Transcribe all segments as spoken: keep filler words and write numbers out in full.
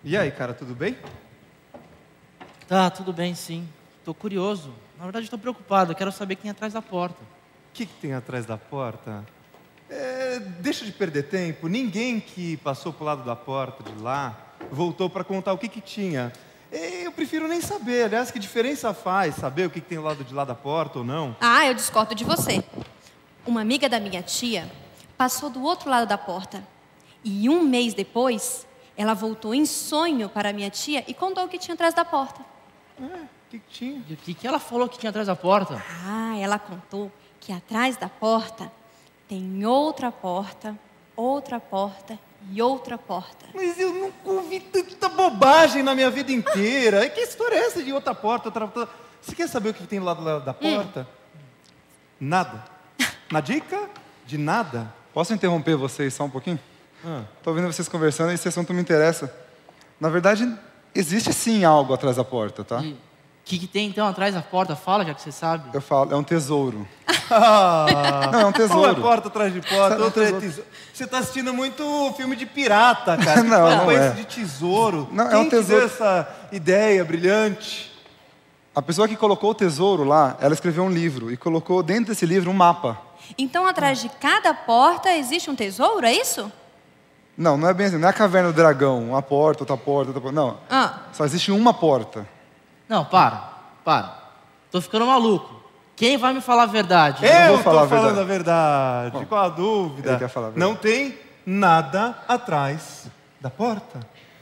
E aí, cara, tudo bem? Tá, tudo bem, sim. Tô curioso. Na verdade, estou preocupado. Eu quero saber quem é atrás da porta. O que, que tem atrás da porta? É, deixa de perder tempo. Ninguém que passou pro lado da porta de lá voltou para contar o que, que tinha. É, eu prefiro nem saber. Aliás, que diferença faz saber o que, que tem do lado de lá da porta ou não? Ah, eu discordo de você. Uma amiga da minha tia passou do outro lado da porta. E um mês depois, ela voltou em sonho para a minha tia e contou o que tinha atrás da porta. É, o que, que tinha? E o que, que ela falou que tinha atrás da porta? Ah, ela contou que atrás da porta tem outra porta, outra porta e outra porta. Mas eu nunca ouvi tanta bobagem na minha vida inteira. Que história é essa de outra porta, outra porta? Você quer saber o que tem do lado da porta? Hum. Nada. Na dica de nada. Posso interromper vocês só um pouquinho? Ah. Estou ouvindo vocês conversando e esse assunto me interessa. Na verdade, existe sim algo atrás da porta, tá? O que, que tem então atrás da porta? Fala, já que você sabe. Eu falo, é um tesouro. Ah, não, é um tesouro. Uma é porta atrás de porta, Não, outra é tesouro. tesouro. Você está assistindo muito filme de pirata, cara. Não, Que não papo é. esse de tesouro. Não, é Quem um que deu tesouro. essa ideia brilhante? A pessoa que colocou o tesouro lá, ela escreveu um livro e colocou dentro desse livro um mapa. Então, atrás de cada porta existe um tesouro, é isso? Não, não é bem assim. Não é a caverna do dragão, uma porta, outra porta, outra porta. Não. Ah. Só existe uma porta. Não, para, para. Tô ficando maluco. Quem vai me falar a verdade? Eu vou falar tô a falando verdade. a verdade. Bom, Qual a dúvida? ele quer falar a verdade. Não tem nada atrás da porta.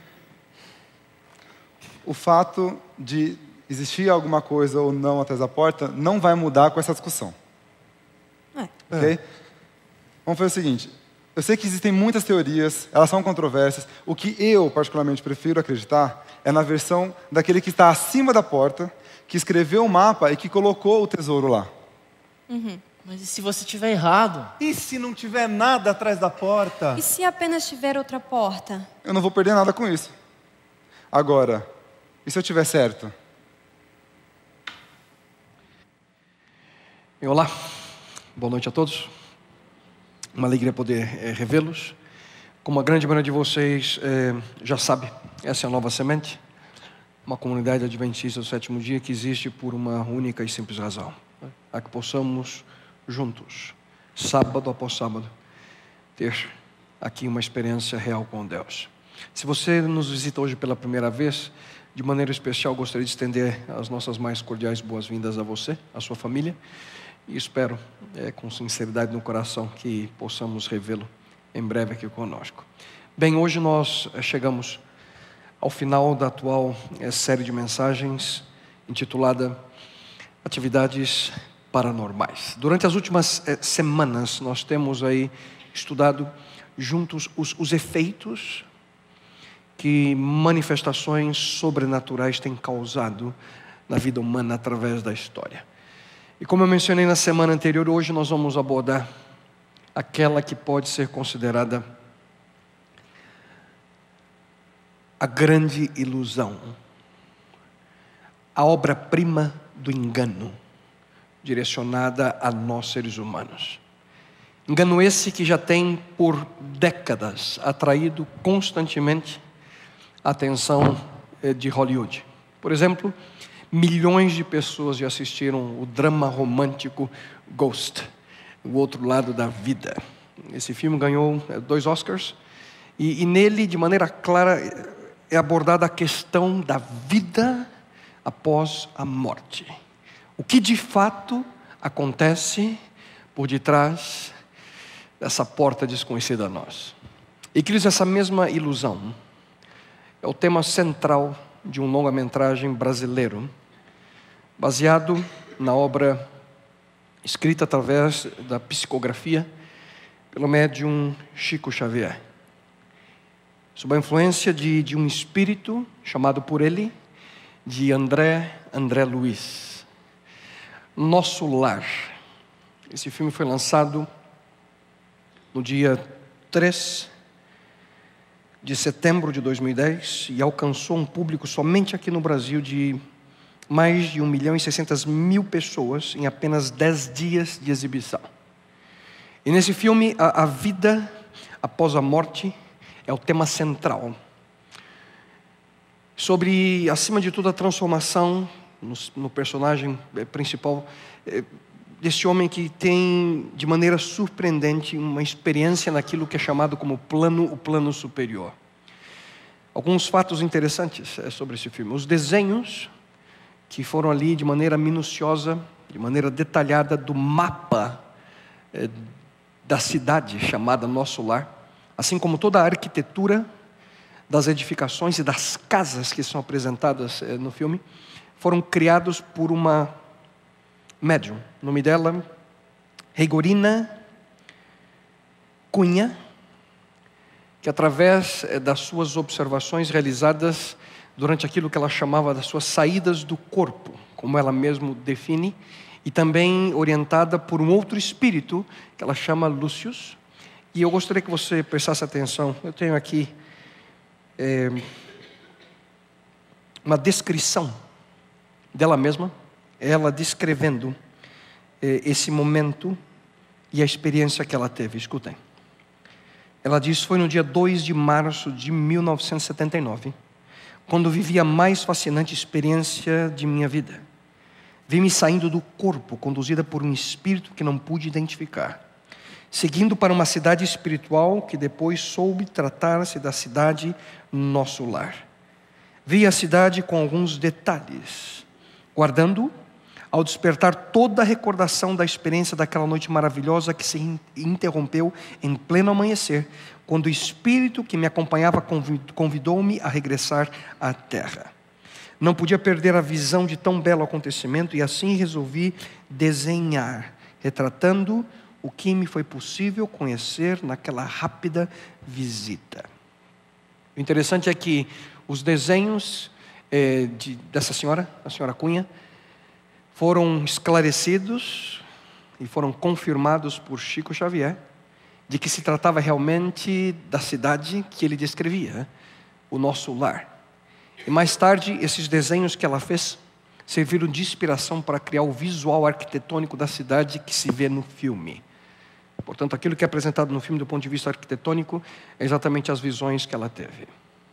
O fato de existir alguma coisa ou não atrás da porta não vai mudar com essa discussão. É. Ok? Vamos fazer o seguinte. Eu sei que existem muitas teorias, elas são controversas. O que eu, particularmente, prefiro acreditar é na versão daquele que está acima da porta, que escreveu o mapa e que colocou o tesouro lá. Uhum. Mas e se você tiver errado? E se não tiver nada atrás da porta? E se apenas tiver outra porta? Eu não vou perder nada com isso. Agora, e se eu tiver certo? Bem, olá, boa noite a todos. Uma alegria poder é, revê-los. Como a grande maioria de vocês é, já sabe, essa é a Nova Semente, uma comunidade adventista do sétimo dia que existe por uma única e simples razão: a que possamos juntos, sábado após sábado, ter aqui uma experiência real com Deus. Se você nos visita hoje pela primeira vez, de maneira especial gostaria de estender as nossas mais cordiais boas-vindas a você, a sua família. E espero, é, com sinceridade no coração, que possamos revê-lo em breve aqui conosco. Bem, hoje nós chegamos ao final da atual é, série de mensagens intitulada Atividades Paranormais. Durante as últimas é, semanas, nós temos aí estudado juntos os, os efeitos que manifestações sobrenaturais têm causado na vida humana através da história. E como eu mencionei na semana anterior, hoje nós vamos abordar aquela que pode ser considerada a grande ilusão, a obra-prima do engano, direcionada a nós seres humanos. Engano esse que já tem por décadas atraído constantemente a atenção de Hollywood. Por exemplo, milhões de pessoas já assistiram o drama romântico Ghost, O Outro Lado da Vida. Esse filme ganhou dois Oscars e, e nele, de maneira clara, é abordada a questão da vida após a morte. O que de fato acontece por detrás dessa porta desconhecida a nós. E, queridos, essa mesma ilusão é o tema central de um longa-metragem brasileiro, baseado na obra escrita através da psicografia pelo médium Chico Xavier, sob a influência de, de um espírito chamado por ele de André André Luiz. Nosso Lar. Esse filme foi lançado no dia três de setembro de dois mil e dez e alcançou um público somente aqui no Brasil de mais de um milhão e seiscentas mil pessoas em apenas dez dias de exibição. E nesse filme, a, a vida após a morte é o tema central. sobre, acima de tudo, a transformação no, no personagem principal desse homem que tem, de maneira surpreendente, uma experiência naquilo que é chamado como plano, o plano superior. Alguns fatos interessantes sobre esse filme. Os desenhos que foram ali de maneira minuciosa, de maneira detalhada, do mapa eh, da cidade chamada Nosso Lar, assim como toda a arquitetura das edificações e das casas que são apresentadas eh, no filme, foram criados por uma médium. O nome dela, Regorina Cunha, que através das suas observações realizadas durante aquilo que ela chamava das suas saídas do corpo, como ela mesma define, e também orientada por um outro espírito, que ela chama Lúcius. E eu gostaria que você prestasse atenção. Eu tenho aqui é, uma descrição dela mesma, ela descrevendo é, esse momento e a experiência que ela teve. Escutem. Ela diz: foi no dia dois de março de mil novecentos e setenta e nove, quando vivi a mais fascinante experiência de minha vida. Vi-me saindo do corpo, conduzida por um espírito que não pude identificar, seguindo para uma cidade espiritual que depois soube tratar-se da cidade Nosso Lar. Vi a cidade com alguns detalhes, guardando ao despertar toda a recordação da experiência daquela noite maravilhosa que se interrompeu em pleno amanhecer, quando o espírito que me acompanhava convidou-me a regressar à terra. Não podia perder a visão de tão belo acontecimento e assim resolvi desenhar, retratando o que me foi possível conhecer naquela rápida visita. O interessante é que os desenhos eh, de, dessa senhora, a senhora Cunha, foram esclarecidos e foram confirmados por Chico Xavier de que se tratava realmente da cidade que ele descrevia, o Nosso Lar. E mais tarde, esses desenhos que ela fez serviram de inspiração para criar o visual arquitetônico da cidade que se vê no filme. Portanto, aquilo que é apresentado no filme do ponto de vista arquitetônico é exatamente as visões que ela teve.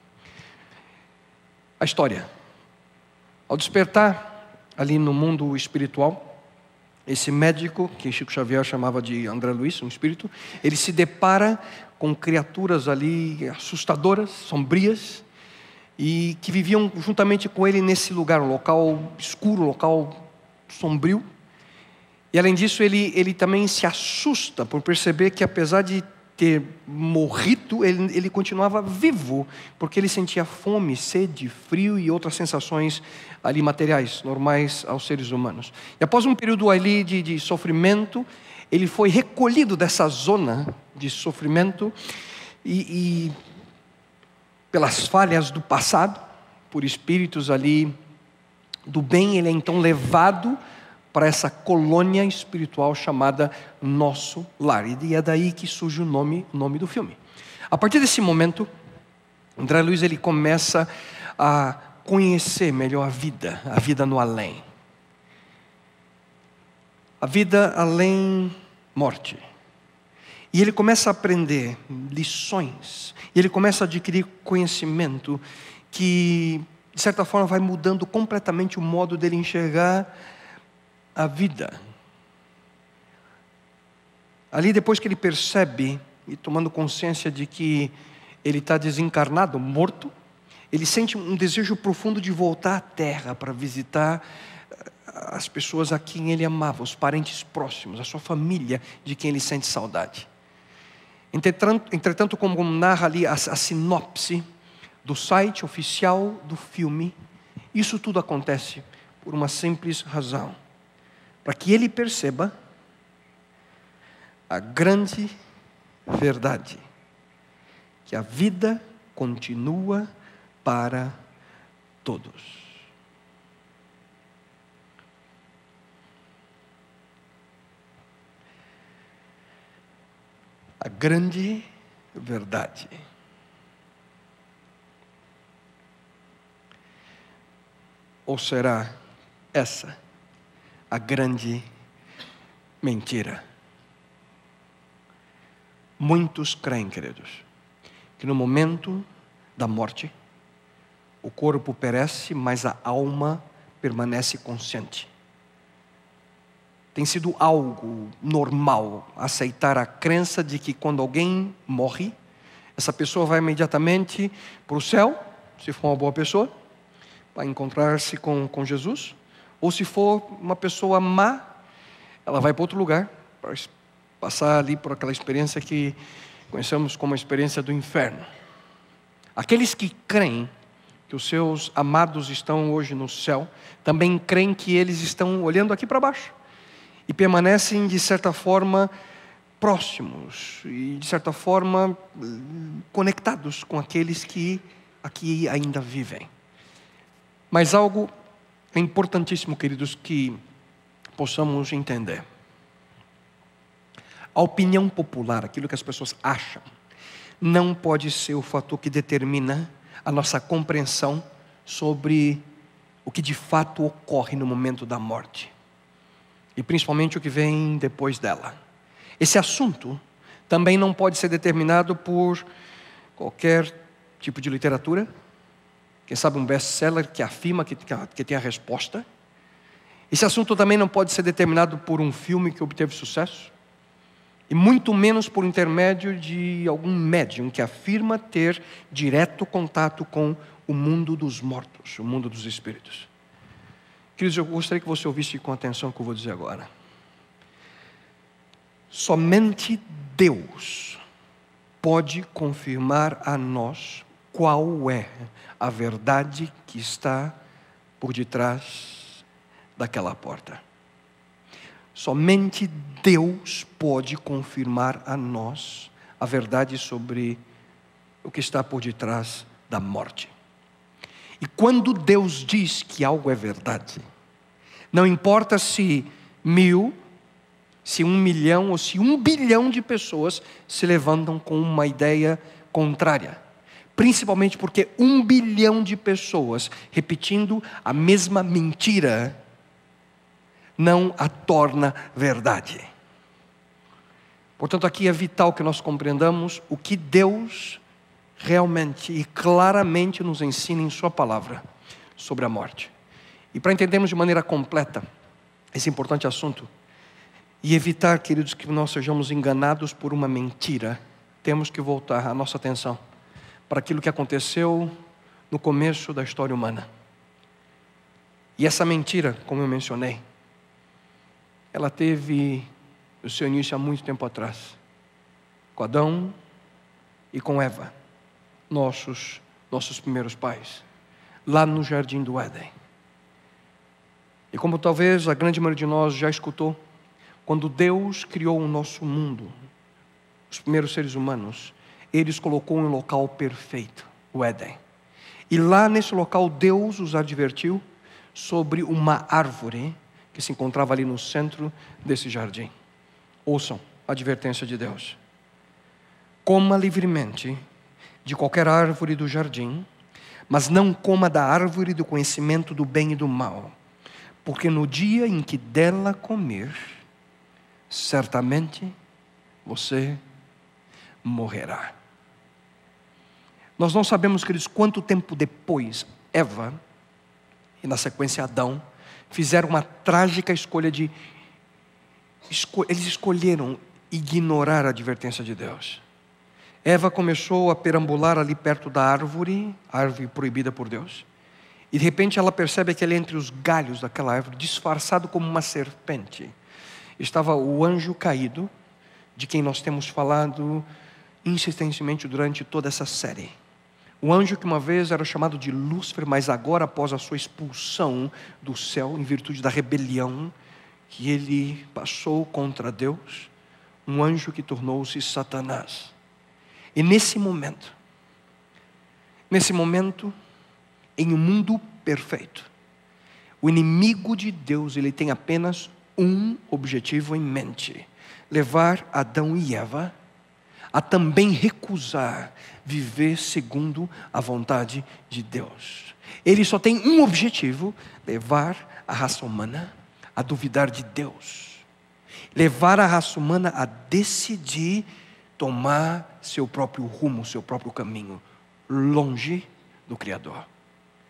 A história. Ao despertar ali no mundo espiritual, esse médico, que Chico Xavier chamava de André Luiz, um espírito, ele se depara com criaturas ali assustadoras, sombrias, e que viviam juntamente com ele nesse lugar, um local escuro, um local sombrio. E além disso, ele, ele também se assusta por perceber que, apesar de ter morrido, ele, ele continuava vivo, porque ele sentia fome, sede, frio e outras sensações ali materiais, normais aos seres humanos. E após um período ali de, de sofrimento, ele foi recolhido dessa zona de sofrimento e, e pelas falhas do passado, por espíritos ali do bem, ele é então levado para essa colônia espiritual chamada Nosso Lar. E é daí que surge o nome, o nome do filme. A partir desse momento, André Luiz ele começa a conhecer melhor a vida, a vida no além. A vida além morte. E ele começa a aprender lições. E ele começa a adquirir conhecimento que, de certa forma, vai mudando completamente o modo dele enxergar a vida. Ali, depois que ele percebe, e tomando consciência de que ele está desencarnado, morto, ele sente um desejo profundo de voltar à Terra para visitar as pessoas a quem ele amava, os parentes próximos, a sua família de quem ele sente saudade. Entretanto, entretanto como narra ali a, a sinopse do site oficial do filme, isso tudo acontece por uma simples razão: para que ele perceba a grande verdade, que a vida continua para todos. A grande verdade. Ou será essa a grande mentira? Muitos creem, queridos, que no momento da morte, O corpo perece, mas a alma permanece consciente. Tem sido algo normal aceitar a crença de que quando alguém morre, essa pessoa vai imediatamente para o céu, se for uma boa pessoa, para encontrar-se com, com Jesus. Ou se for uma pessoa má, ela vai para outro lugar, para passar ali por aquela experiência que conhecemos como a experiência do inferno. Aqueles que creem que os seus amados estão hoje no céu, também creem que eles estão olhando aqui para baixo. E permanecem, de certa forma, próximos e, de certa forma, conectados com aqueles que aqui ainda vivem. Mas algo é importantíssimo, queridos, que possamos entender. A opinião popular, aquilo que as pessoas acham, não pode ser o fator que determina a nossa compreensão sobre o que de fato ocorre no momento da morte. E principalmente o que vem depois dela. Esse assunto também não pode ser determinado por qualquer tipo de literatura. Quem sabe um best-seller que afirma que, que tem a resposta. Esse assunto também não pode ser determinado por um filme que obteve sucesso. E muito menos por intermédio de algum médium que afirma ter direto contato com o mundo dos mortos, o mundo dos espíritos. Queridos, eu gostaria que você ouvisse com atenção o que eu vou dizer agora. Somente Deus pode confirmar a nós qual é a verdade que está por detrás daquela porta. Somente Deus pode confirmar a nós a verdade sobre o que está por detrás da morte. E quando Deus diz que algo é verdade, não importa se mil, se um milhão ou se um bilhão de pessoas se levantam com uma ideia contrária. Principalmente porque um bilhão de pessoas repetindo a mesma mentira não a torna verdade. Portanto, aqui é vital que nós compreendamos o que Deus realmente e claramente nos ensina em sua palavra sobre a morte. E para entendermos de maneira completa esse importante assunto e evitar, queridos, que nós sejamos enganados por uma mentira, temos que voltar a nossa atenção para aquilo que aconteceu no começo da história humana. E essa mentira, como eu mencionei, ela teve o seu início há muito tempo atrás, com Adão e com Eva, nossos, nossos primeiros pais, lá no jardim do Éden. E como talvez a grande maioria de nós já escutou, quando Deus criou o nosso mundo, os primeiros seres humanos, Ele os colocou em um local perfeito, o Éden. E lá nesse local Deus os advertiu sobre uma árvore que se encontrava ali no centro desse jardim. Ouçam a advertência de Deus. Coma livremente de qualquer árvore do jardim, mas não coma da árvore do conhecimento do bem e do mal, porque no dia em que dela comer, certamente você morrerá. Nós não sabemos, queridos, quanto tempo depois Eva, e na sequência Adão, fizeram uma trágica escolha de... Esco, eles escolheram ignorar a advertência de Deus. Eva começou a perambular ali perto da árvore, árvore proibida por Deus. E de repente ela percebe que ali entre os galhos daquela árvore, disfarçado como uma serpente, estava o anjo caído, de quem nós temos falado insistentemente durante toda essa série. O anjo que uma vez era chamado de Lúcifer, mas agora, após a sua expulsão do céu, em virtude da rebelião que ele passou contra Deus, um anjo que tornou-se Satanás. E nesse momento, nesse momento, em um mundo perfeito, o inimigo de Deus, ele tem apenas um objetivo em mente: levar Adão e Eva a também recusar viver segundo a vontade de Deus. Ele só tem um objetivo: levar a raça humana a duvidar de Deus, levar a raça humana a decidir tomar seu próprio rumo, seu próprio caminho, longe do Criador.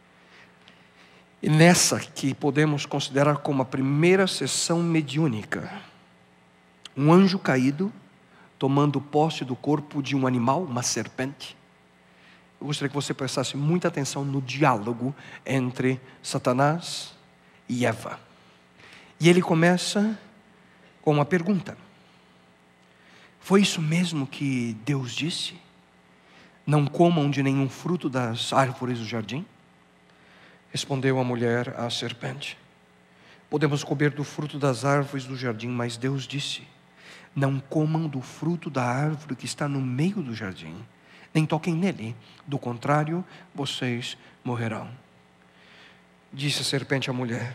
E nessa que podemos considerar como a primeira sessão mediúnica, um anjo caído tomando posse do corpo de um animal, uma serpente. Eu gostaria que você prestasse muita atenção no diálogo entre Satanás e Eva. E ele começa com uma pergunta: foi isso mesmo que Deus disse? Não comam de nenhum fruto das árvores do jardim? Respondeu a mulher à serpente: podemos comer do fruto das árvores do jardim, mas Deus disse: não comam do fruto da árvore que está no meio do jardim, nem toquem nele, do contrário, vocês morrerão. Disse a serpente à mulher: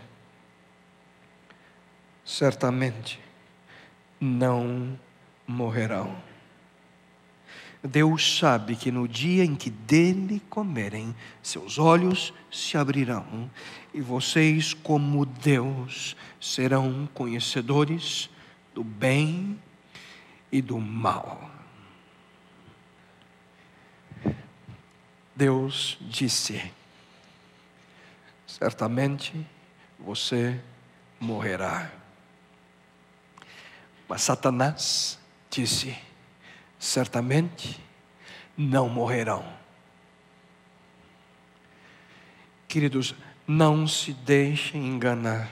certamente não morrerão. Deus sabe que no dia em que dele comerem, seus olhos se abrirão, e vocês, como Deus, serão conhecedores do bem e do mal. Deus disse: certamente você morrerá. Mas Satanás disse: certamente não morrerão. Queridos, não se deixem enganar.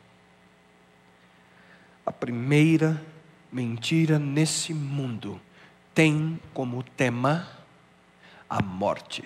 A primeira mentira nesse mundo tem como tema a morte.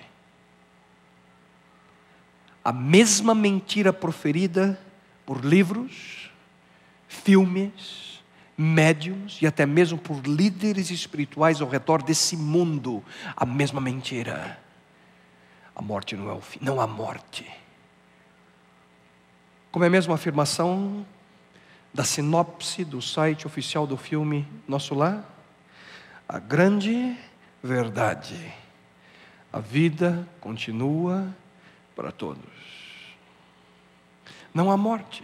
A mesma mentira proferida por livros, filmes, médiuns e até mesmo por líderes espirituais ao redor desse mundo. A mesma mentira. A morte não é o fim, não há morte. Como é a mesma afirmação da sinopse do site oficial do filme Nosso Lar? A grande verdade: a vida continua para todos. Não há morte.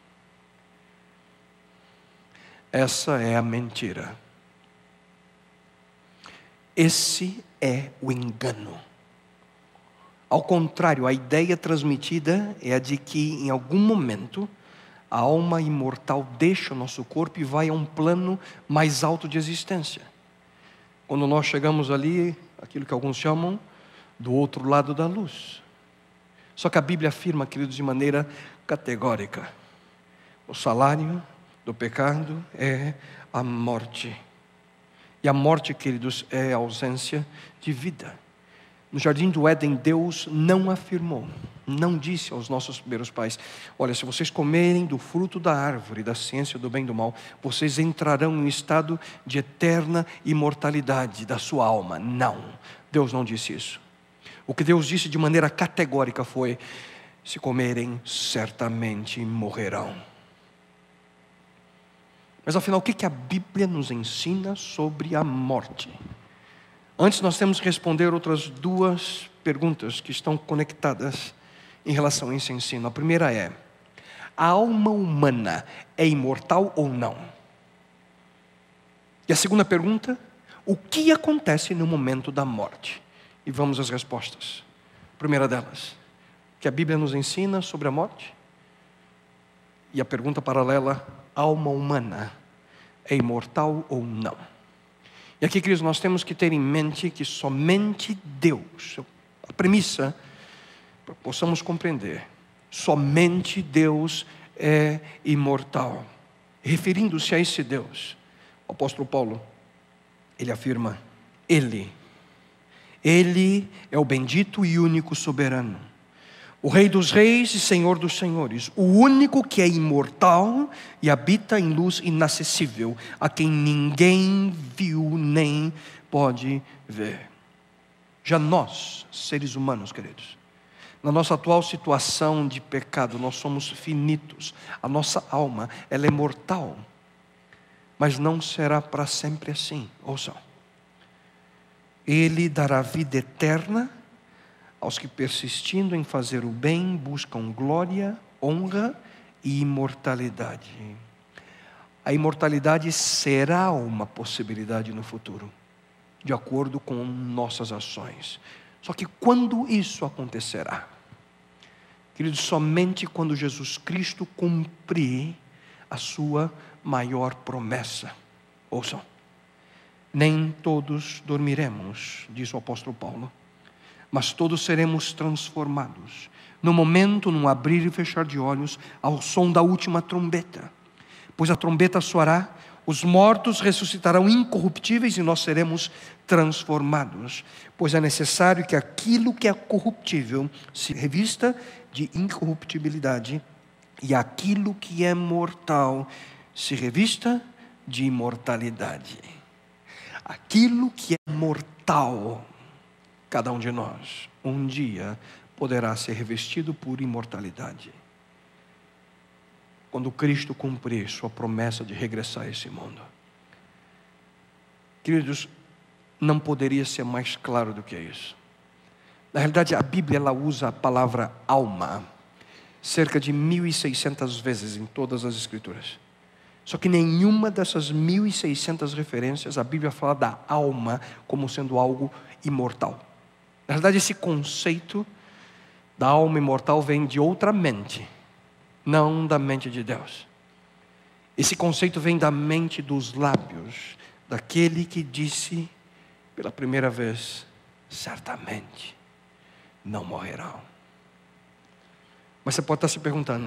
Essa é a mentira. Esse é o engano. Ao contrário, a ideia transmitida é a de que em algum momento a alma imortal deixa o nosso corpo e vai a um plano mais alto de existência. Quando nós chegamos ali, aquilo que alguns chamam do outro lado da luz. Só que a Bíblia afirma, queridos, de maneira categórica: o salário do pecado é a morte. E a morte, queridos, é a ausência de vida. No jardim do Éden, Deus não afirmou, não disse aos nossos primeiros pais: olha, se vocês comerem do fruto da árvore da ciência do bem e do mal, vocês entrarão em um estado de eterna imortalidade da sua alma. Não, Deus não disse isso. O que Deus disse de maneira categórica foi: se comerem, certamente morrerão. Mas afinal, o que a Bíblia nos ensina sobre a morte? Antes nós temos que responder outras duas perguntas que estão conectadas em relação a esse ensino. A primeira é: a alma humana é imortal ou não? E a segunda pergunta: o que acontece no momento da morte? E vamos às respostas. A primeira delas: o que a Bíblia nos ensina sobre a morte? E a pergunta paralela: a alma humana é imortal ou não? E aqui, queridos, nós temos que ter em mente que somente Deus, a premissa, para que possamos compreender, somente Deus é imortal. Referindo-se a esse Deus, o apóstolo Paulo, ele afirma: Ele, Ele é o bendito e único soberano, o Rei dos reis e Senhor dos senhores, o único que é imortal e habita em luz inacessível, a quem ninguém viu nem pode ver. Já nós, seres humanos, queridos, na nossa atual situação de pecado, nós somos finitos. A nossa alma, ela é mortal, mas não será para sempre assim. Ouçam: Ele dará vida eterna aos que, persistindo em fazer o bem, buscam glória, honra e imortalidade. A imortalidade será uma possibilidade no futuro, de acordo com nossas ações. Só que quando isso acontecerá? Queridos, somente quando Jesus Cristo cumprir a sua maior promessa. Ouçam, nem todos dormiremos, diz o apóstolo Paulo, mas todos seremos transformados, no momento, num abrir e fechar de olhos, ao som da última trombeta. Pois a trombeta soará, os mortos ressuscitarão incorruptíveis e nós seremos transformados. Pois é necessário que aquilo que é corruptível se revista de incorruptibilidade e aquilo que é mortal se revista de imortalidade. Aquilo que é mortal, cada um de nós, um dia poderá ser revestido por imortalidade. Quando Cristo cumprir sua promessa de regressar a esse mundo. Queridos, não poderia ser mais claro do que isso. Na realidade, a Bíblia ela usa a palavra alma cerca de mil e seiscentas vezes em todas as Escrituras. Só que nenhuma dessas mil e seiscentas referências a Bíblia fala da alma como sendo algo imortal. Na realidade, esse conceito da alma imortal vem de outra mente, não da mente de Deus. Esse conceito vem da mente dos lábios daquele que disse pela primeira vez: certamente não morrerão. Mas você pode estar se perguntando,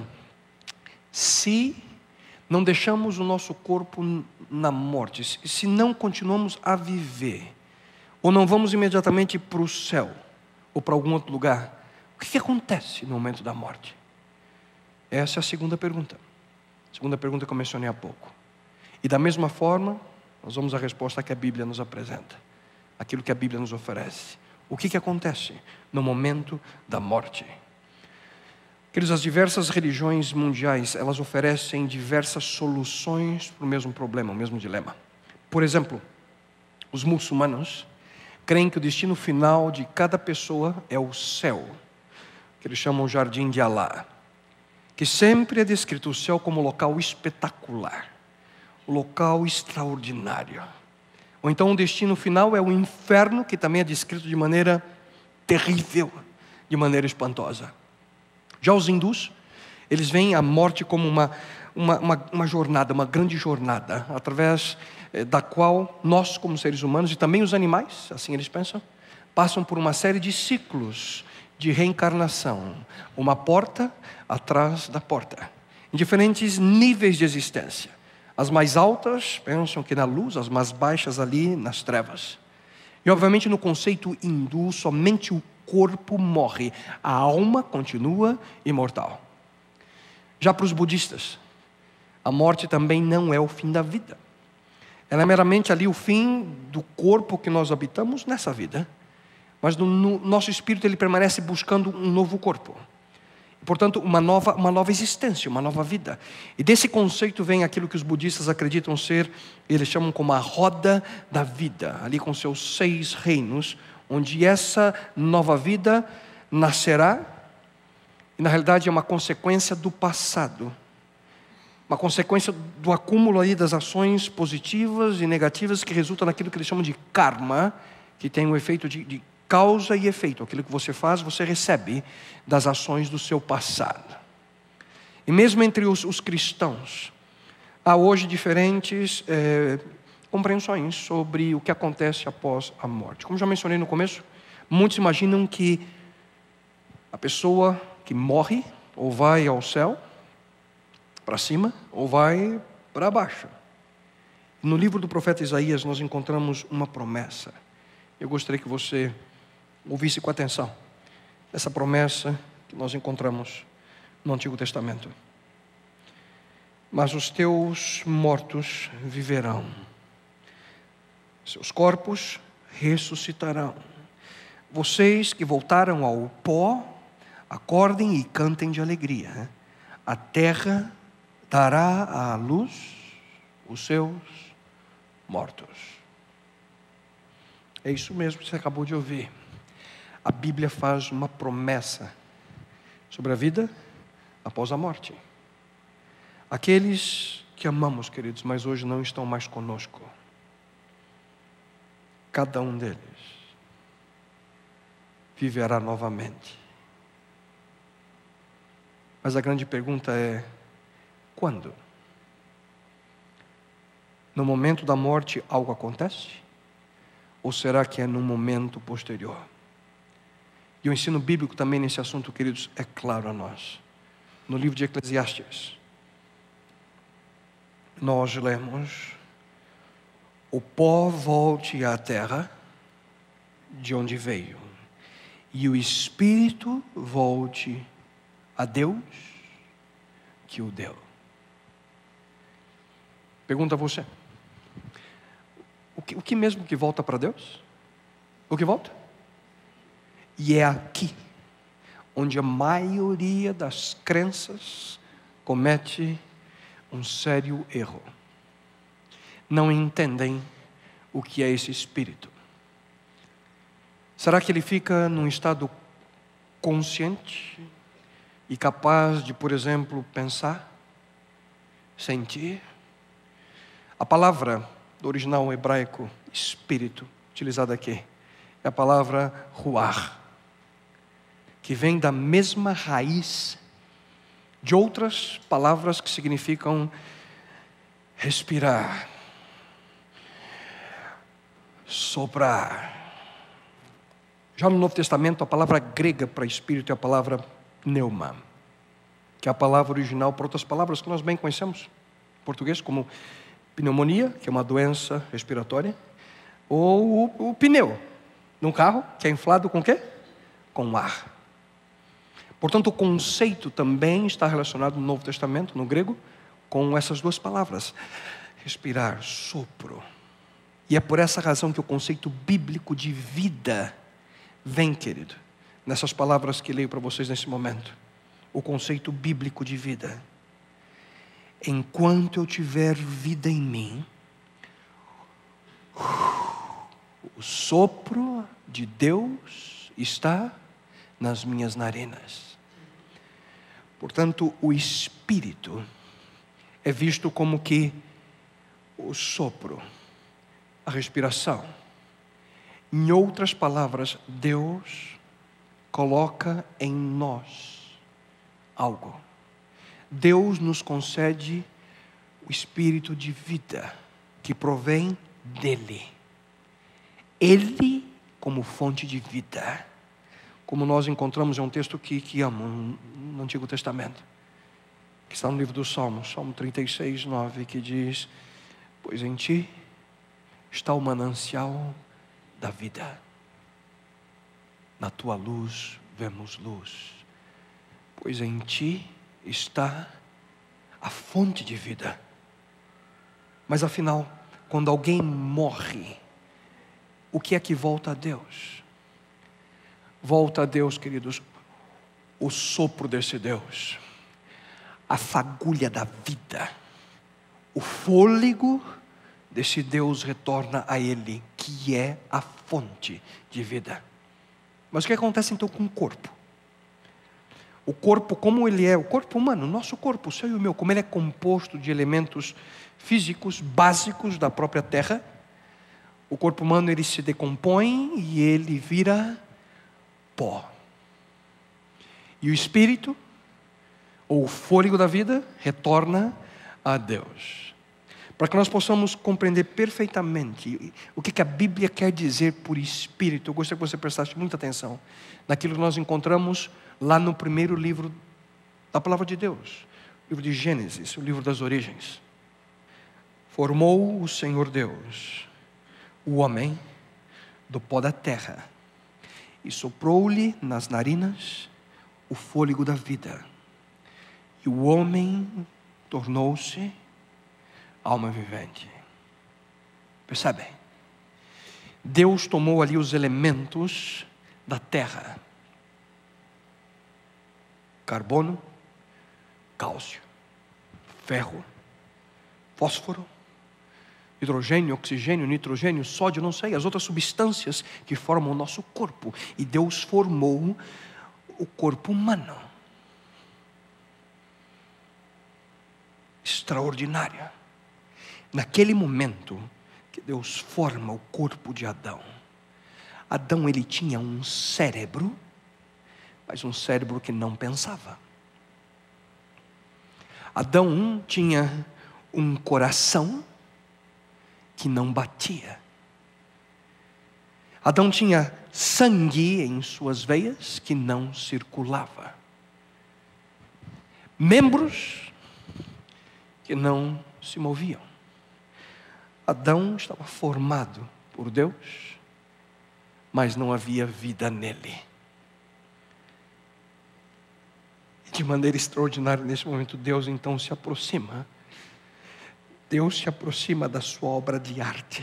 se não deixamos o nosso corpo na morte, se não continuamos a viver, ou não vamos imediatamente para o céu, ou para algum outro lugar, o que acontece no momento da morte? Essa é a segunda pergunta. A segunda pergunta que eu mencionei há pouco. E da mesma forma, nós vamos à resposta que a Bíblia nos apresenta. Aquilo que a Bíblia nos oferece. O que, que acontece no momento da morte? Queridos, as diversas religiões mundiais, elas oferecem diversas soluções para o mesmo problema, o mesmo dilema. Por exemplo, os muçulmanos creem que o destino final de cada pessoa é o céu, que eles chamam o jardim de Alá, que sempre é descrito o céu como um local espetacular, um local extraordinário. Ou então o destino final é o inferno, que também é descrito de maneira terrível, de maneira espantosa. Já os hindus, eles veem a morte como uma, uma, uma, uma jornada, uma grande jornada, através da qual nós, como seres humanos, e também os animais, assim eles pensam, passam por uma série de ciclos de reencarnação, uma porta atrás da porta, em diferentes níveis de existência. As mais altas pensam que na luz, as mais baixas ali nas trevas. E obviamente no conceito hindu, somente o corpo morre, a alma continua imortal. Já para os budistas, a morte também não é o fim da vida. Ela é meramente ali o fim do corpo que nós habitamos nessa vida. Mas no, no nosso espírito ele permanece buscando um novo corpo. Portanto, uma nova, uma nova existência, uma nova vida. E desse conceito vem aquilo que os budistas acreditam ser, eles chamam como a roda da vida, ali com seus seis reinos, onde essa nova vida nascerá, e na realidade é uma consequência do passado. Uma consequência do acúmulo aí das ações positivas e negativas que resultam naquilo que eles chamam de karma, que tem o efeito de, de causa e efeito. Aquilo que você faz, você recebe das ações do seu passado. E mesmo entre os, os cristãos, há hoje diferentes é, compreensões sobre o que acontece após a morte. Como já mencionei no começo, muitos imaginam que a pessoa que morre ou vai ao céu, para cima, ou vai para baixo. No livro do profeta Isaías nós encontramos uma promessa. Eu gostaria que você ouvisse com atenção essa promessa que nós encontramos no Antigo Testamento. Mas os teus mortos viverão, seus corpos ressuscitarão. Vocês que voltaram ao pó, acordem e cantem de alegria. A terra dará à luz os seus mortos. É isso mesmo que você acabou de ouvir. A Bíblia faz uma promessa sobre a vida após a morte. Aqueles que amamos, queridos, mas hoje não estão mais conosco. Cada um deles viverá novamente. Mas a grande pergunta é: quando? No momento da morte algo acontece? Ou será que é no momento posterior? E o ensino bíblico também nesse assunto, queridos, é claro a nós. No livro de Eclesiastes, nós lemos: o pó volte à terra de onde veio, e o espírito volte a Deus que o deu. Pergunta a você: o que, o que mesmo que volta para Deus? O que volta? E é aqui onde a maioria das crenças comete um sério erro. Não entendem o que é esse espírito. Será que ele fica num estado consciente e capaz de, por exemplo, pensar, sentir? A palavra do original hebraico espírito, utilizada aqui, é a palavra ruach, que vem da mesma raiz de outras palavras que significam respirar, soprar. Já no Novo Testamento, a palavra grega para espírito é a palavra pneuma, que é a palavra original para outras palavras que nós bem conhecemos em português, como pneumonia, que é uma doença respiratória, ou o, o pneu num carro, que é inflado com o quê? Com ar. Portanto, o conceito também está relacionado no Novo Testamento, no grego, com essas duas palavras: respirar, sopro. E é por essa razão que o conceito bíblico de vida vem, querido, nessas palavras que leio para vocês nesse momento. O conceito bíblico de vida: enquanto eu tiver vida em mim, o sopro de Deus está nas minhas narinas. Portanto, o espírito é visto como que o sopro, a respiração. Em outras palavras, Deus coloca em nós algo. Deus nos concede o espírito de vida que provém dele. Ele como fonte de vida. Como nós encontramos, é um texto que, que amo no Antigo Testamento, que está no livro dos Salmos, Salmo trinta e seis, nove, que diz: pois em ti está o manancial da vida, na tua luz vemos luz. Pois em ti está a fonte de vida. Mas afinal, quando alguém morre, o que é que volta a Deus? Volta a Deus, queridos, o sopro desse Deus, a fagulha da vida, o fôlego desse Deus retorna a Ele, que é a fonte de vida. Mas o que acontece então com o corpo? O corpo, como ele é, o corpo humano, o nosso corpo, o seu e o meu, como ele é composto de elementos físicos básicos da própria terra, o corpo humano ele se decompõe e ele vira pó. E o espírito, ou o fôlego da vida, retorna a Deus. Para que nós possamos compreender perfeitamente o que a Bíblia quer dizer por espírito, eu gostaria que você prestasse muita atenção naquilo que nós encontramos lá no primeiro livro da Palavra de Deus, o livro de Gênesis, o livro das origens. Formou o Senhor Deus o homem do pó da terra e soprou-lhe nas narinas o fôlego da vida. E o homem tornou-se alma vivente. Percebem? Deus tomou ali os elementos da terra: carbono, cálcio, ferro, fósforo, hidrogênio, oxigênio, nitrogênio, sódio, não sei, as outras substâncias que formam o nosso corpo. E Deus formou o corpo humano. Extraordinária. Naquele momento que Deus forma o corpo de Adão, Adão ele tinha um cérebro, mas um cérebro que não pensava. Adão tinha um coração que não batia. Adão tinha sangue em suas veias que não circulava. Membros que não se moviam. Adão estava formado por Deus, mas não havia vida nele. De maneira extraordinária, nesse momento, Deus então se aproxima. Deus se aproxima da sua obra de arte.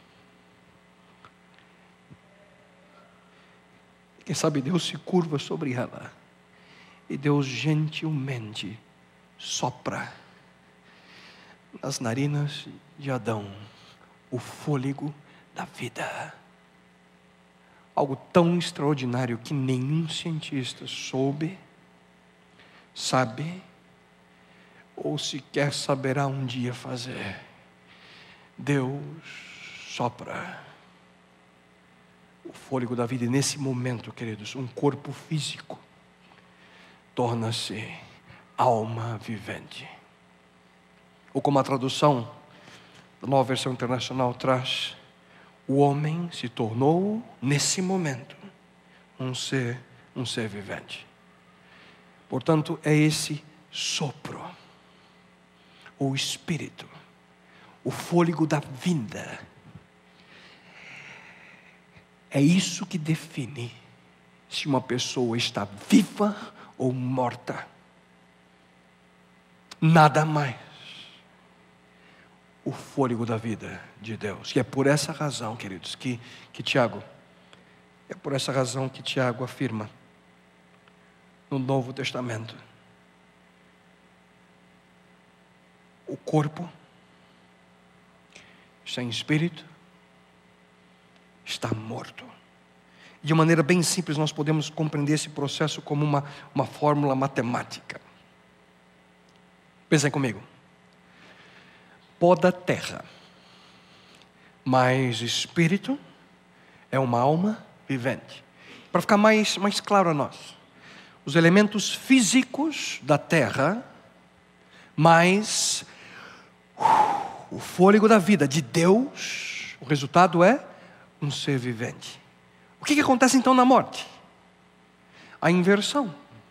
Quem sabe Deus se curva sobre ela. E Deus gentilmente sopra nas narinas de Adão o fôlego da vida. Algo tão extraordinário que nenhum cientista soube, sabe, ou sequer saberá um dia fazer. Deus sopra o fôlego da vida. E nesse momento, queridos, um corpo físico torna-se alma vivente. Ou como a tradução da Nova Versão Internacional traz, o homem se tornou, nesse momento, um ser, um ser vivente. Portanto, é esse sopro, o Espírito, o fôlego da vida. É isso que define se uma pessoa está viva ou morta. Nada mais. O fôlego da vida de Deus. E é por essa razão, queridos, que, que Tiago, é por essa razão que Tiago afirma no Novo Testamento: o corpo sem espírito está morto. De maneira bem simples, nós podemos compreender esse processo como uma, uma fórmula matemática. Pensem comigo. Pó da terra mais espírito é uma alma vivente. Para ficar mais, mais claro a nós, os elementos físicos da terra mais uh, o fôlego da vida de Deus, o resultado é um ser vivente. O que, que acontece então na morte? A inversão.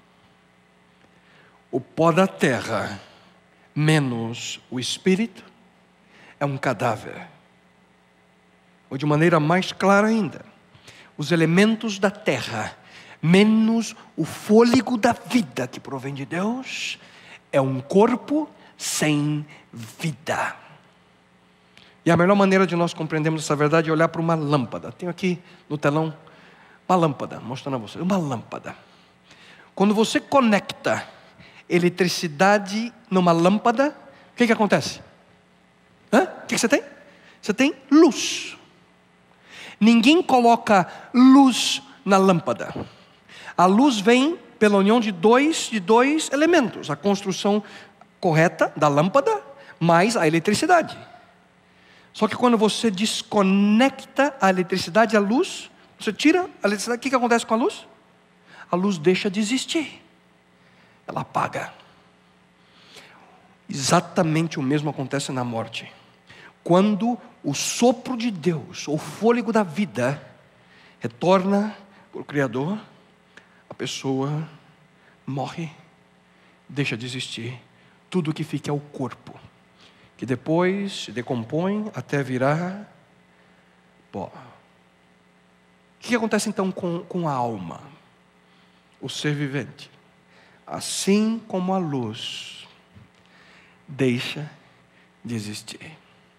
O pó da terra menos o espírito é um cadáver. Ou de maneira mais clara ainda, os elementos da terra menos o fôlego da vida que provém de Deus é um corpo sem vida. E a melhor maneira de nós compreendermos essa verdade é olhar para uma lâmpada. Tenho aqui no telão uma lâmpada, mostrando a vocês, uma lâmpada. Quando você conecta eletricidade numa lâmpada, o que que acontece? Hã? O que que você tem? Você tem luz. Ninguém coloca luz na lâmpada. A luz vem pela união de dois, de dois elementos. A construção correta da lâmpada mais a eletricidade. Só que quando você desconecta a eletricidade, a luz, você tira a eletricidade, o que que acontece com a luz? A luz deixa de existir. Ela apaga. Exatamente o mesmo acontece na morte. Quando o sopro de Deus, o fôlego da vida, retorna para o Criador, a pessoa morre, deixa de existir. Tudo que fica é o corpo, que depois se decompõe até virar pó. O que acontece então com, com a alma? O ser vivente, assim como a luz, deixa de existir.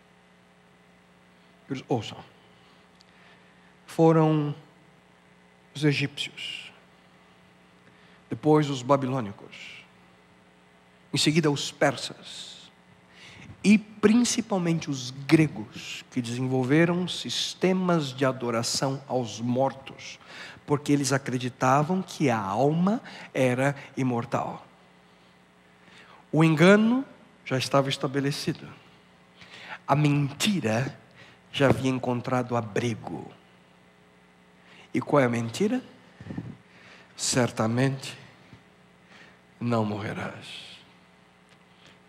Ouçam, foram os egípcios, depois os babilônicos, em seguida os persas, e principalmente os gregos, que desenvolveram sistemas de adoração aos mortos, porque eles acreditavam que a alma era imortal. O engano já estava estabelecido. A mentira já havia encontrado abrigo. E qual é a mentira? Certamente não morrerás.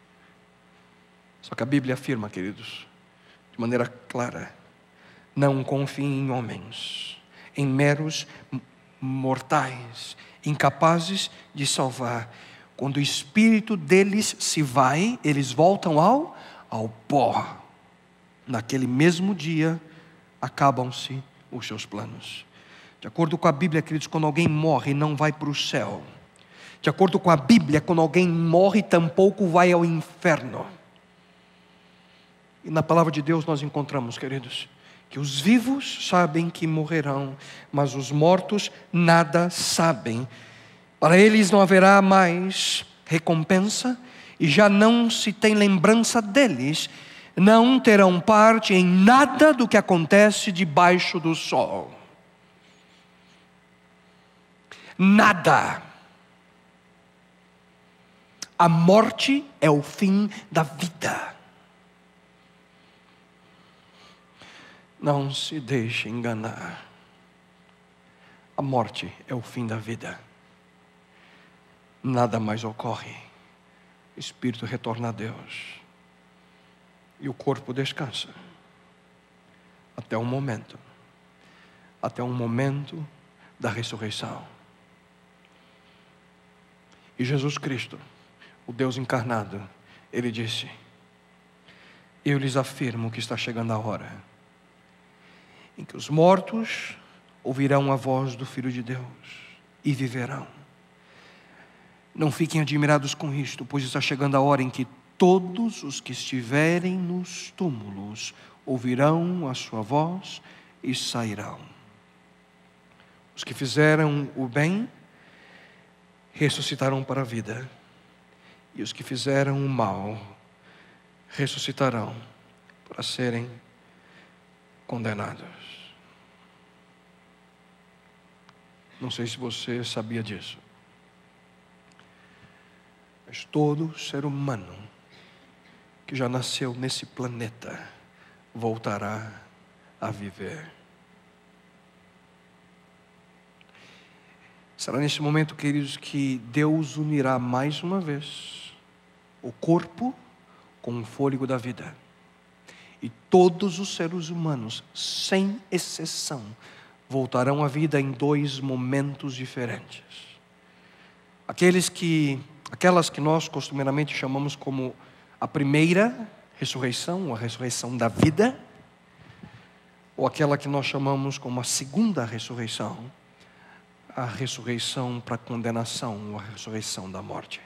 Só que a Bíblia afirma, queridos, de maneira clara: não confiem em homens, em meros mortais, incapazes de salvar. Quando o espírito deles se vai, eles voltam ao, ao pó. Naquele mesmo dia, acabam-se os seus planos. De acordo com a Bíblia, queridos, quando alguém morre, não vai para o céu. De acordo com a Bíblia, quando alguém morre, tampouco vai ao inferno. E na palavra de Deus nós encontramos, queridos, que os vivos sabem que morrerão, mas os mortos nada sabem. Para eles não haverá mais recompensa, e já não se tem lembrança deles. Não terão parte em nada do que acontece debaixo do sol. Nada. A morte é o fim da vida. Não se deixe enganar. A morte é o fim da vida. Nada mais ocorre. O espírito retorna a Deus. E o corpo descansa. Até um momento. Até um momento da ressurreição. E Jesus Cristo, o Deus encarnado, Ele disse: eu lhes afirmo que está chegando a hora em que os mortos ouvirão a voz do Filho de Deus e viverão. Não fiquem admirados com isto, pois está chegando a hora em que todos os que estiverem nos túmulos ouvirão a sua voz e sairão. Os que fizeram o bem ressuscitarão para a vida, e os que fizeram o mal ressuscitarão para serem condenados. Não sei se você sabia disso, mas todo ser humano que já nasceu nesse planeta voltará a viver. Será nesse momento, queridos, que Deus unirá mais uma vez o corpo com o fôlego da vida. E todos os seres humanos, sem exceção, voltarão à vida em dois momentos diferentes. Aqueles que, aquelas que nós costumeiramente chamamos como a primeira ressurreição, ou a ressurreição da vida, ou aquela que nós chamamos como a segunda ressurreição, a ressurreição para a condenação, ou a ressurreição da morte.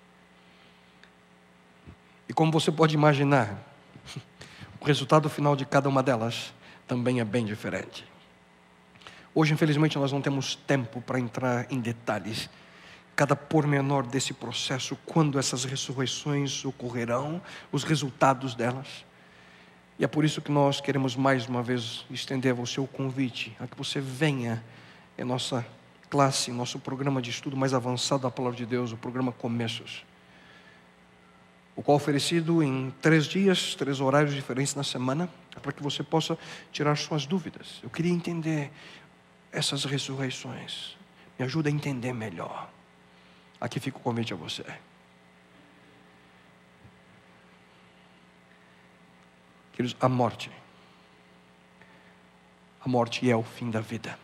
E como você pode imaginar, o resultado final de cada uma delas também é bem diferente. Hoje, infelizmente, nós não temos tempo para entrar em detalhes, cada pormenor desse processo, quando essas ressurreições ocorrerão, os resultados delas. E é por isso que nós queremos mais uma vez estender o seu convite, a que você venha em nossa classe, em nosso programa de estudo mais avançado da Palavra de Deus, o programa Começos, o qual é oferecido em três dias, três horários diferentes na semana, para que você possa tirar suas dúvidas. Eu queria entender essas ressurreições. Me ajuda a entender melhor. Aqui fica o convite a você. Queridos, a morte. A morte é o fim da vida.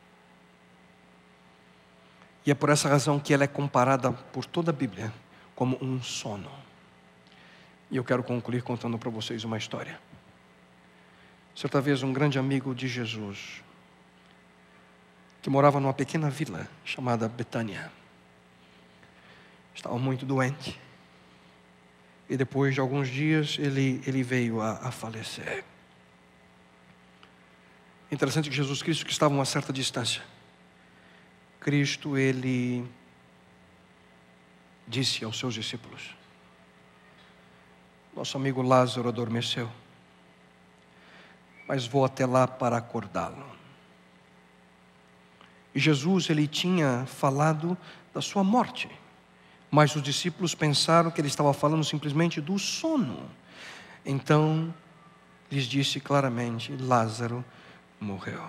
E é por essa razão que ela é comparada por toda a Bíblia como um sono. E eu quero concluir contando para vocês uma história. Certa vez, um grande amigo de Jesus, que morava numa pequena vila chamada Betânia, estava muito doente. E depois de alguns dias, ele, ele veio a, a falecer. Interessante que Jesus Cristo, que estava a uma certa distância, Cristo, ele disse aos seus discípulos: nosso amigo Lázaro adormeceu, mas vou até lá para acordá-lo. E Jesus, ele tinha falado da sua morte, mas os discípulos pensaram que ele estava falando simplesmente do sono. Então, lhes disse claramente: Lázaro morreu.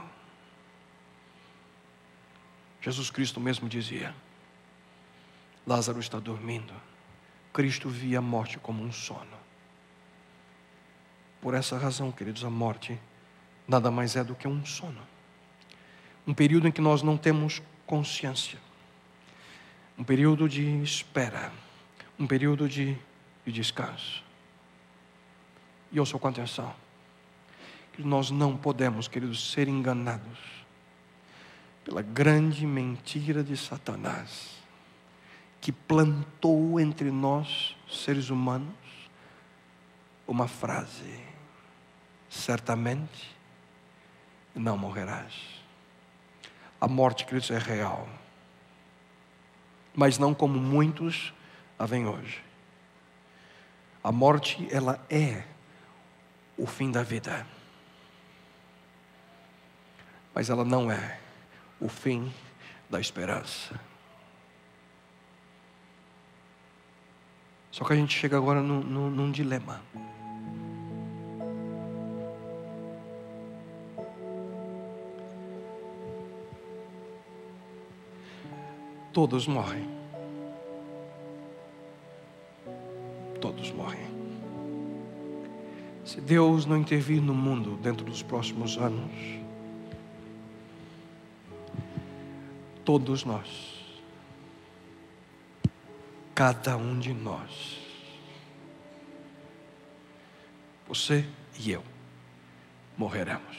Jesus Cristo mesmo dizia: Lázaro está dormindo. Cristo via a morte como um sono. Por essa razão, queridos, a morte nada mais é do que um sono. Um período em que nós não temos consciência. Um período de espera. Um período de, de descanso. E ouçam com atenção. Que nós não podemos, queridos, ser enganados pela grande mentira de Satanás, que plantou entre nós, seres humanos, uma frase: certamente não morrerás. A morte, queridos, é real, mas não como muitos a veem hoje. A morte, ela é o fim da vida, mas ela não é o fim da esperança. Só que a gente chega agora num, num, num dilema. Todos morrem. Todos morrem. Se Deus não intervir no mundo dentro dos próximos anos, todos nós, cada um de nós, você e eu, morreremos.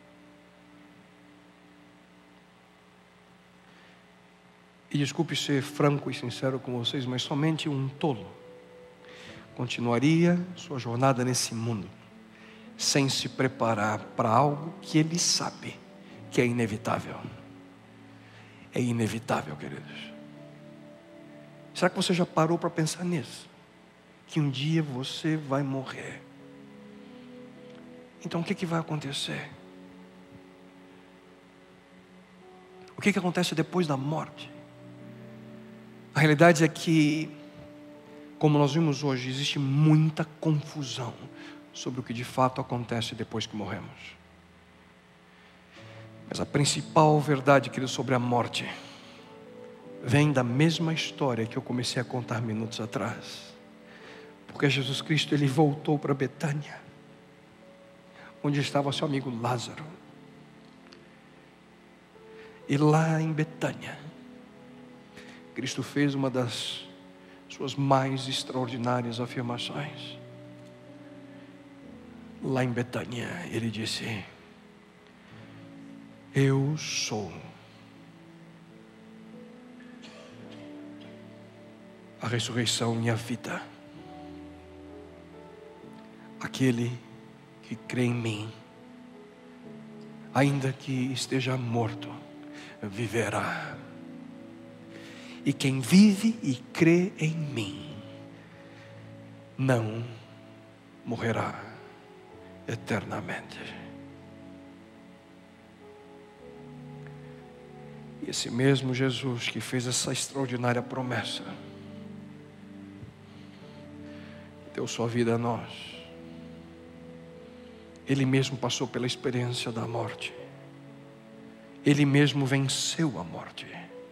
E desculpe ser franco e sincero com vocês, mas somente um tolo continuaria sua jornada nesse mundo sem se preparar para algo que ele sabe que é inevitável. É inevitável, queridos. Será que você já parou para pensar nisso? Que um dia você vai morrer. Então o que, que vai acontecer? O que, que acontece depois da morte? A realidade é que, como nós vimos hoje, existe muita confusão sobre o que de fato acontece depois que morremos. Mas a principal verdade, querido, sobre a morte vem da mesma história que eu comecei a contar minutos atrás. Porque Jesus Cristo, ele voltou para Betânia, onde estava seu amigo Lázaro. E lá em Betânia, Cristo fez uma das suas mais extraordinárias afirmações. Lá em Betânia, ele disse: eu sou a ressurreição e a vida. Aquele que crê em mim, ainda que esteja morto, viverá. E quem vive e crê em mim, não morrerá eternamente. E esse mesmo Jesus que fez essa extraordinária promessa, deu sua vida a nós. Ele mesmo passou pela experiência da morte. Ele mesmo venceu a morte.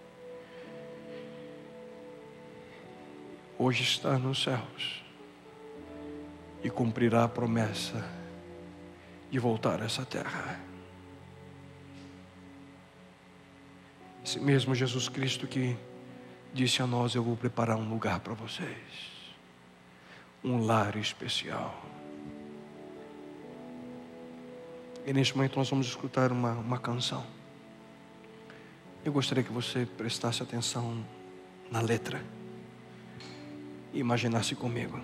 Hoje está nos céus e cumprirá a promessa de voltar a essa terra. Esse mesmo Jesus Cristo que disse a nós: eu vou preparar um lugar para vocês, um lar especial. E neste momento nós vamos escutar uma, uma canção. Eu gostaria que você prestasse atenção na letra e imaginasse comigo,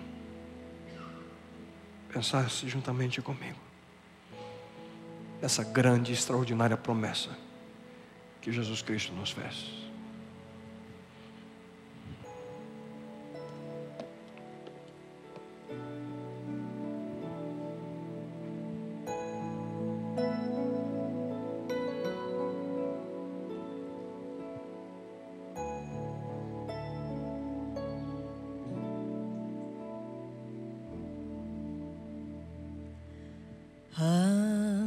pensasse juntamente comigo nessa grande e extraordinária promessa que Jesus Cristo nos fez. Há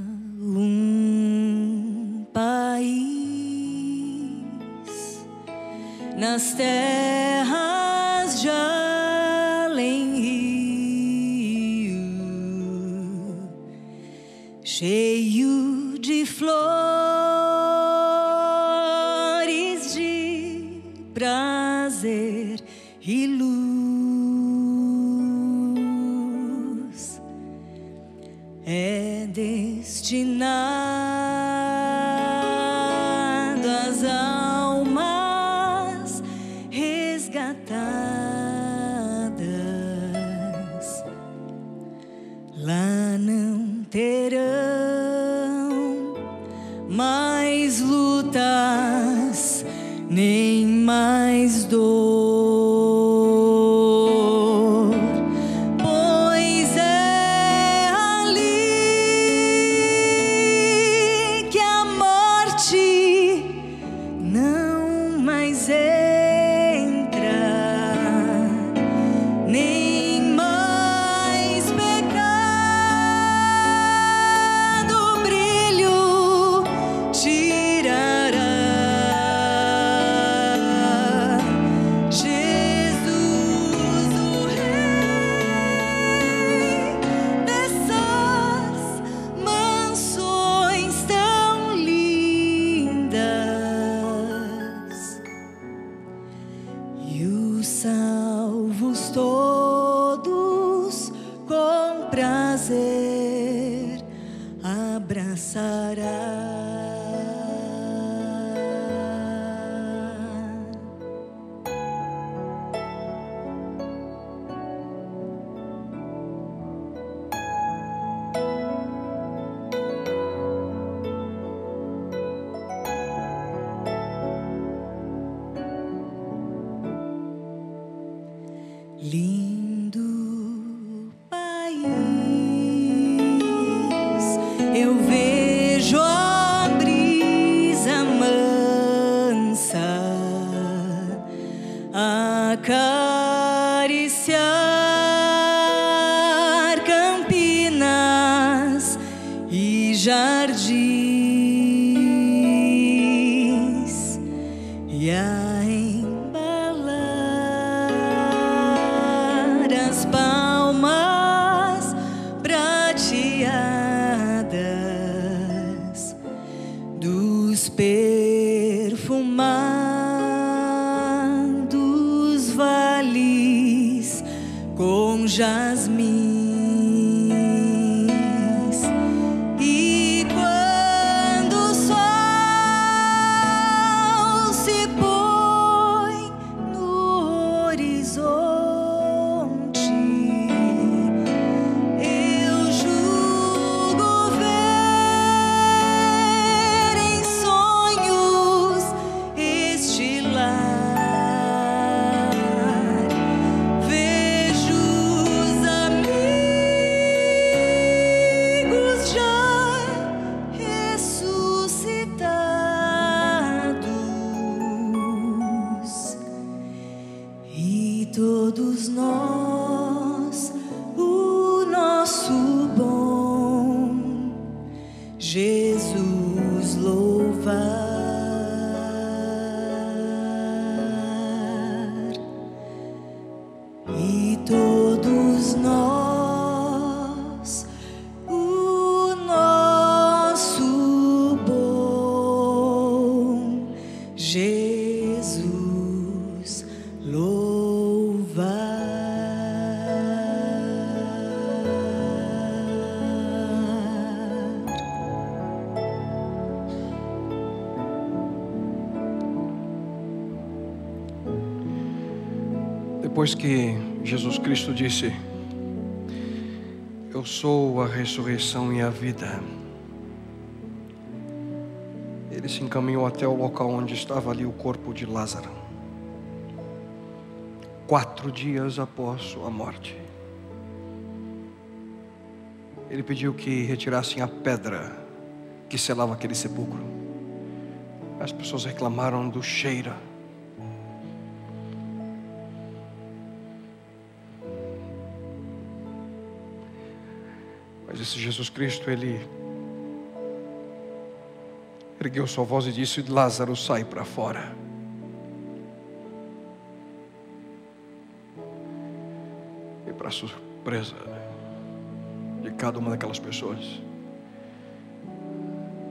um país nas terras de além-rio, cheio de flores de prazer e luz, é destinado às almas resgatadas. Lá não terão mais lutas, nem mais dor, pois é ali que a morte não mais entra, nem mais pecado brilho tirará. Jesus, o Rei dessas mansões tão lindas, e os salvos todos com prazer abraçará. Lindo país, eu vejo a brisa mansa acariciar campinas e jardins, e a embalar as palmas prateadas dos perfumados vales com jasmins. E quando o sol se põe no horizonte, eu julgo ver em sonhos este lar. Vejo os amigos já ressuscitados, e todos nós o nosso bom Jesus louvar. E todos nós o nosso bom Jesus louvar. Depois que Jesus Cristo disse: eu sou a ressurreição e a vida, ele se encaminhou até o local onde estava ali o corpo de Lázaro, quatro dias após sua morte. Ele pediu que retirassem a pedra que selava aquele sepulcro. As pessoas reclamaram do cheiro. Mas esse Jesus Cristo, ele ergueu sua voz e disse: Lázaro, sai para fora. E para surpresa de cada uma daquelas pessoas,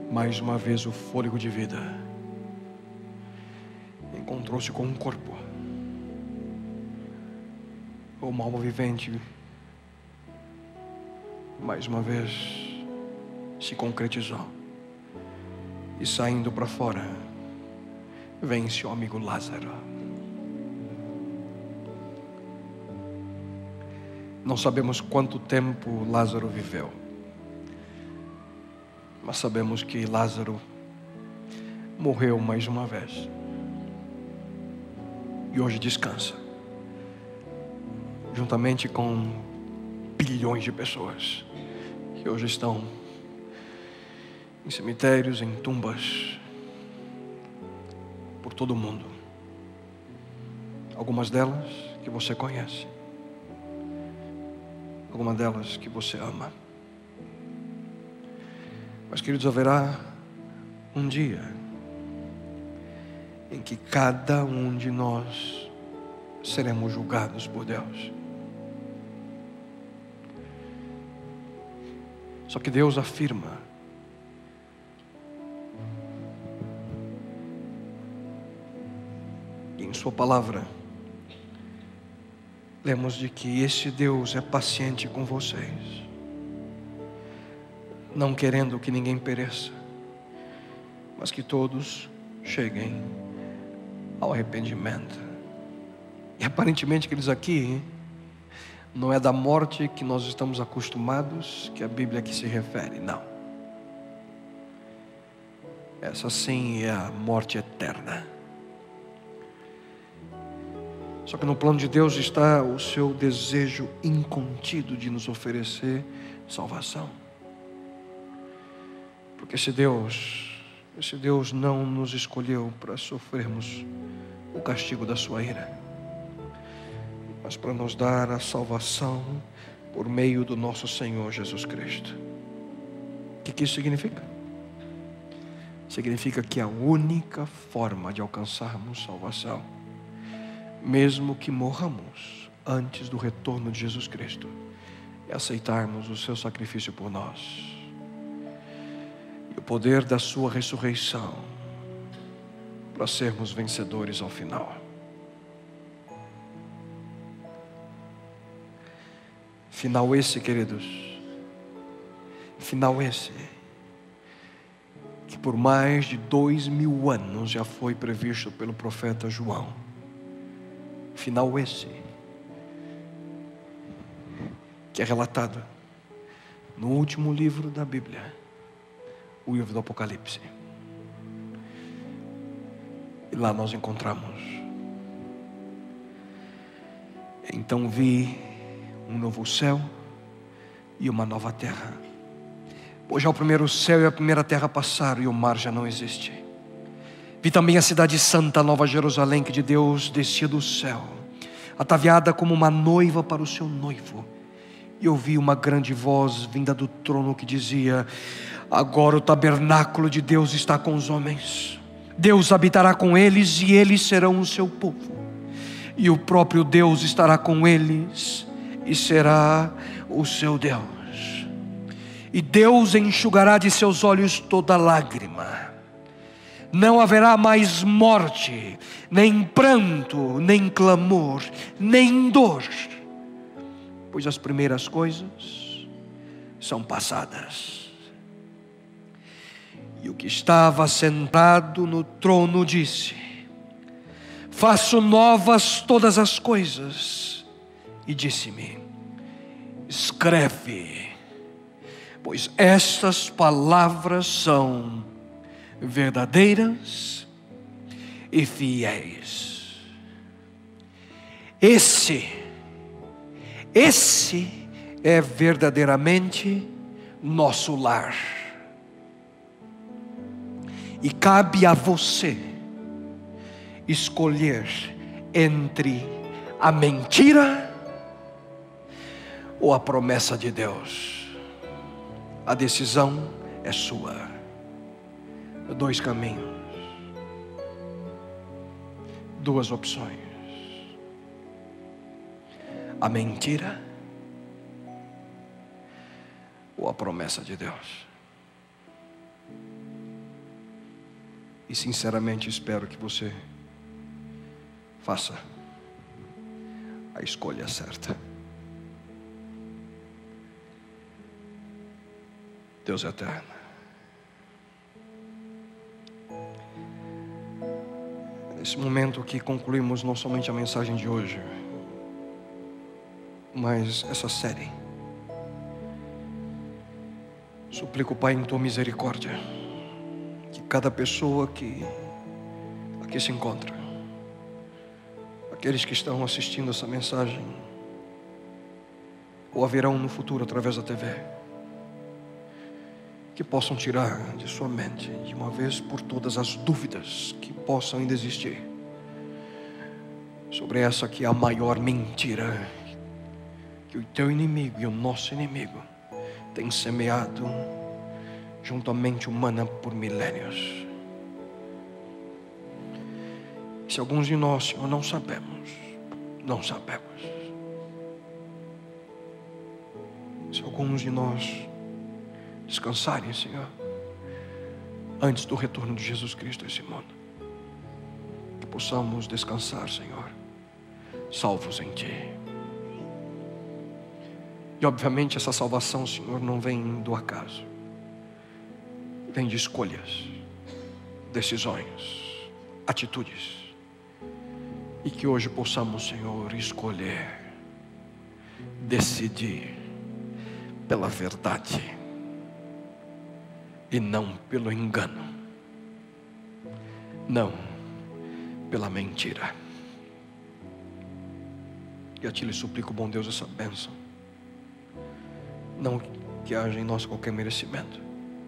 mais uma vez o fôlego de vida. Encontrou-se com um corpo. Uma alma vivente, mais uma vez, se concretizou. E saindo para fora, vem seu amigo Lázaro. Não sabemos quanto tempo Lázaro viveu, mas sabemos que Lázaro morreu mais uma vez. E hoje descansa, juntamente com bilhões de pessoas que hoje estão em cemitérios, em tumbas, por todo o mundo. Algumas delas que você conhece, algumas delas que você ama. Mas, queridos, haverá um dia em que cada um de nós seremos julgados por Deus. Só que Deus afirma em sua palavra, lemos de que esse Deus é paciente com vocês, não querendo que ninguém pereça, mas que todos cheguem ao arrependimento. E aparentemente, queridos, aqui não é da morte que nós estamos acostumados que a Bíblia aqui se refere, não. Essa sim é a morte eterna. Só que no plano de Deus está o seu desejo incontido de nos oferecer salvação. Porque esse Deus, esse Deus não nos escolheu para sofrermos o castigo da sua ira, mas para nos dar a salvação por meio do nosso Senhor Jesus Cristo. O que, que isso significa? Significa que a única forma de alcançarmos salvação, mesmo que morramos antes do retorno de Jesus Cristo, é aceitarmos o seu sacrifício por nós e o poder da sua ressurreição para sermos vencedores ao final. Final esse, queridos, final esse que por mais de dois mil anos já foi previsto pelo profeta João. Final esse que é relatado no último livro da Bíblia, o livro do Apocalipse. E lá nós encontramos: então vi um novo céu e uma nova terra, pois já o primeiro céu e a primeira terra passaram e o mar já não existe. Vi também a cidade santa, a nova Jerusalém, que de Deus descia do céu, ataviada como uma noiva para o seu noivo. E ouvi uma grande voz vinda do trono que dizia: agora o tabernáculo de Deus está com os homens. Deus habitará com eles e eles serão o seu povo. E o próprio Deus estará com eles e será o seu Deus. E Deus enxugará de seus olhos toda lágrima. Não haverá mais morte, nem pranto, nem clamor, nem dor, pois as primeiras coisas são passadas. E o que estava sentado no trono disse: faço novas todas as coisas. E disse-me: escreve, pois estas palavras são verdadeiras e fiéis. Esse, esse é verdadeiramente nosso lar. E cabe a você escolher entre a mentira ou a promessa de Deus. A decisão é sua. Dois caminhos, duas opções: a mentira ou a promessa de Deus. E sinceramente espero que você faça a escolha certa. Deus é eterno. Nesse momento que concluímos não somente a mensagem de hoje, mas essa série. Suplico, Pai, em Tua misericórdia, que cada pessoa que aqui se encontra, aqueles que estão assistindo essa mensagem, ou a verão no futuro através da T V, que possam tirar de sua mente, de uma vez por todas, as dúvidas que possam ainda existir sobre essa que é a maior mentira que o teu inimigo e o nosso inimigo tem semeado junto à mente humana por milênios. Se alguns de nós, Senhor, não sabemos, não sabemos. Se alguns de nós descansarem, Senhor, antes do retorno de Jesus Cristo a esse mundo, que possamos descansar, Senhor, salvos em Ti. E obviamente essa salvação, Senhor, não vem do acaso, vem de escolhas, decisões, atitudes. E que hoje possamos, Senhor, escolher, decidir pela verdade e não pelo engano, não pela mentira. E a Ti lhe suplico, bom Deus, essa bênção. Não que haja em nós qualquer merecimento,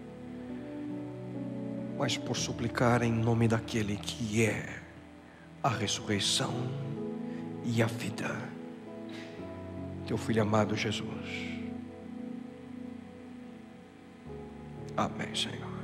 mas por suplicar em nome daquele que é a ressurreição e a vida, Teu Filho amado Jesus. Amém, Senhor.